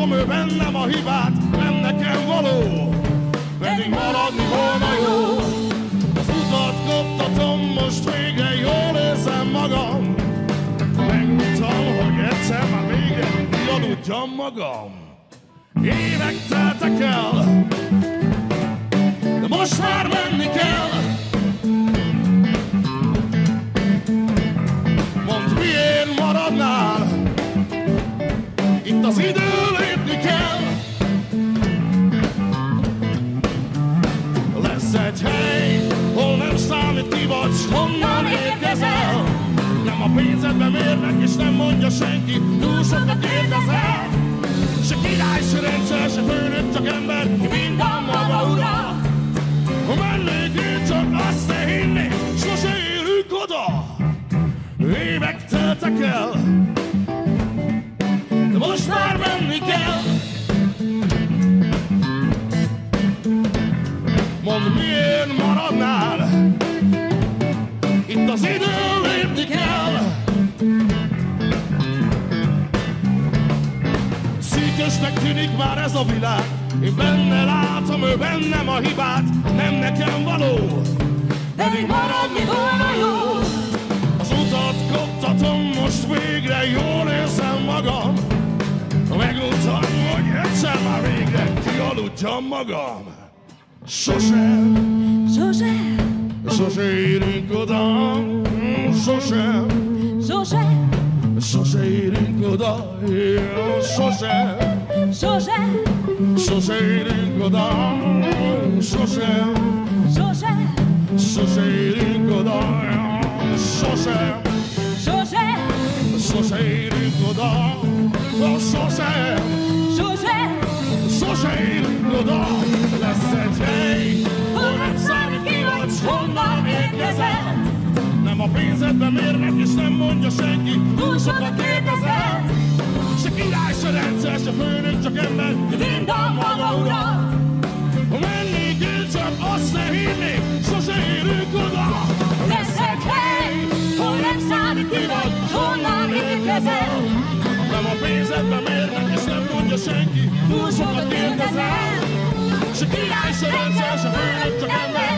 látom, ő bennem a hibát, nem nekem való, pedig maradni volna jó. Az utat koptatom, most végre jól érzem magam. Megmondtam, hogy egyszer már végre kialudjam magam. Évek teltek el, de most már menni kell. Mondd, miért maradnál? Itt az idő, lépni kell. Lesz egy hely, hol nem számít ki vagy, honnan érkezel. Nem a pénzedbe mérnek, és nem mondja senki, túl sokat érdezel. Se király, se rendszer, se főnök, csak ember, ki minden maga ura. Ha mennék én, csak azt ne hinni, sose érünk oda. Évek teltek el, de most már menni kell. Mondd, miért maradnál? Itt az idő, lépni kell. Szűkösnek tűnik már ez a világ, én benne látom, ő bennem a hibát, nem nekem való, pedig maradni volna jó. Az utat koptatom, most végre jól érzem magam. Megmondtam, hogy egyszer már végre kialudjam magam. Sosem, sose érünk oda, sosem, sose érünk oda, sosem, sose érünk oda, sosem, sose érünk oda, sosem, sose érünk oda, sosem, sose érünk oda. Lesz egy hely, hol nem számít ki vagy, honnan érkezel. Nem a pénzedbe mérnek, és nem mondja senki, túl sokat kérdezel. Se király, se rendszer, se főnök, csak ember, minden maga ura. Ha mennék én, csak azt ne hinnék, sose érünk oda. Lesz egy hely, hol nem számít ki vagy, honnan érkezel. Nem a pénzedbe mérnek, és nem mondja senki, túl sokat kérdezel. Se király, se rendszer, se főnök, csak ember,